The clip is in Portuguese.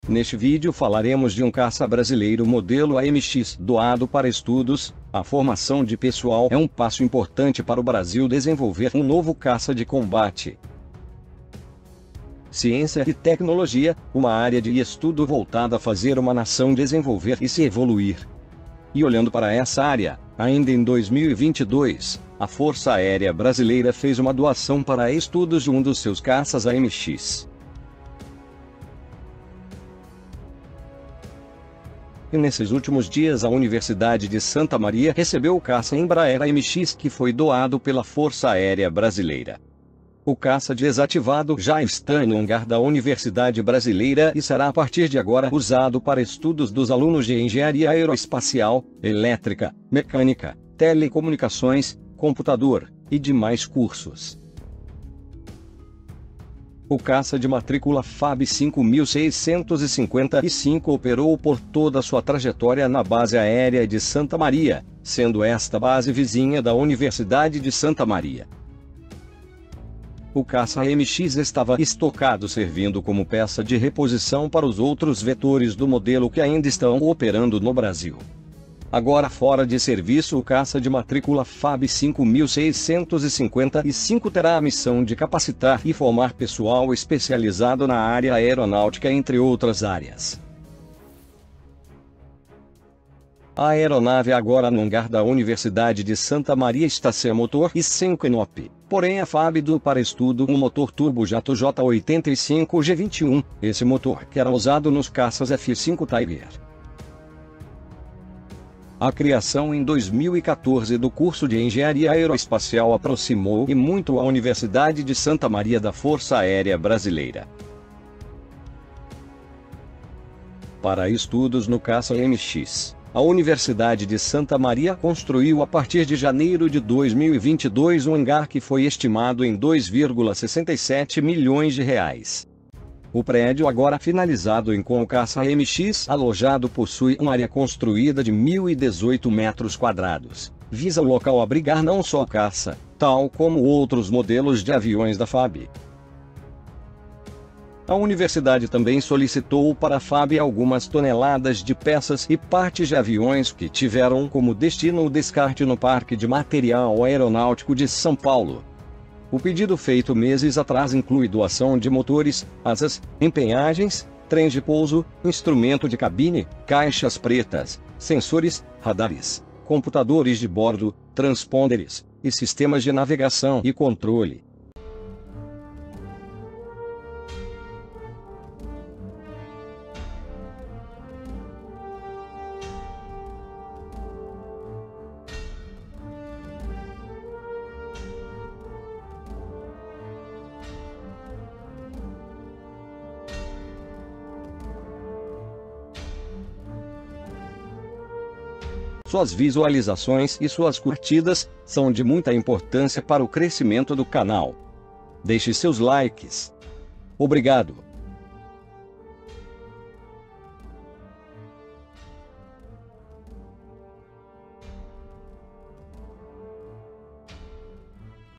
Neste vídeo falaremos de um caça brasileiro modelo AMX doado para estudos. A formação de pessoal é um passo importante para o Brasil desenvolver um novo caça de combate. Ciência e tecnologia, uma área de estudo voltada a fazer uma nação desenvolver e se evoluir. E olhando para essa área, ainda em 2022, a Força Aérea Brasileira fez uma doação para estudos de um dos seus caças AMX. E nesses últimos dias a Universidade de Santa Maria recebeu o caça Embraer AMX que foi doado pela Força Aérea Brasileira. O caça desativado já está no hangar da Universidade Brasileira e será a partir de agora usado para estudos dos alunos de Engenharia Aeroespacial, Elétrica, Mecânica, Telecomunicações, Computador e demais cursos. O caça de matrícula FAB 5655 operou por toda a sua trajetória na Base Aérea de Santa Maria, sendo esta base vizinha da Universidade de Santa Maria. O caça AMX estava estocado servindo como peça de reposição para os outros vetores do modelo que ainda estão operando no Brasil. Agora fora de serviço, o caça de matrícula FAB 5655 terá a missão de capacitar e formar pessoal especializado na área aeronáutica, entre outras áreas. A aeronave agora no hangar da Universidade de Santa Maria está sem motor e sem canopy, porém a FAB do para estudo um motor turbojato J85G21, esse motor que era usado nos caças F-5 Tiger. A criação em 2014 do curso de Engenharia Aeroespacial aproximou e muito a Universidade de Santa Maria da Força Aérea Brasileira. Para estudos no caça AMX, a Universidade de Santa Maria construiu a partir de janeiro de 2022 um hangar que foi estimado em 2,67 milhões de reais. O prédio, agora finalizado com o caça AMX alojado, possui uma área construída de 1.018 metros quadrados. Visa o local abrigar não só o caça, tal como outros modelos de aviões da FAB. A universidade também solicitou para a FAB algumas toneladas de peças e partes de aviões que tiveram como destino o descarte no Parque de Material Aeronáutico de São Paulo. O pedido feito meses atrás inclui doação de motores, asas, empenhagens, trens de pouso, instrumento de cabine, caixas pretas, sensores, radares, computadores de bordo, transponders e sistemas de navegação e controle. Suas visualizações e suas curtidas são de muita importância para o crescimento do canal. Deixe seus likes. Obrigado.